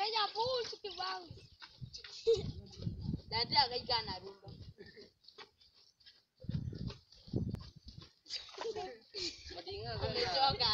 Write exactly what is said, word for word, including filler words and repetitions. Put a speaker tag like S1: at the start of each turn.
S1: Kenya push kibangu. Dada akaika na rumba. Umechoka.